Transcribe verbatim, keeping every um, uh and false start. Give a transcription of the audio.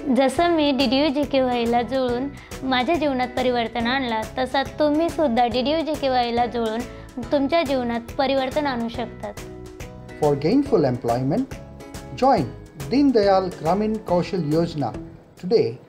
जसं मी D D U G K वायला जुळून माझ्या जीवनात परिवर्तन आणला, तसा तुम्ही सुद्धा D D U G K वायला जुळून तुमच्या जीवनात परिवर्तन आणू शकतात. For gainful employment, join Deen Dayal Gramin Kaushal Yojana today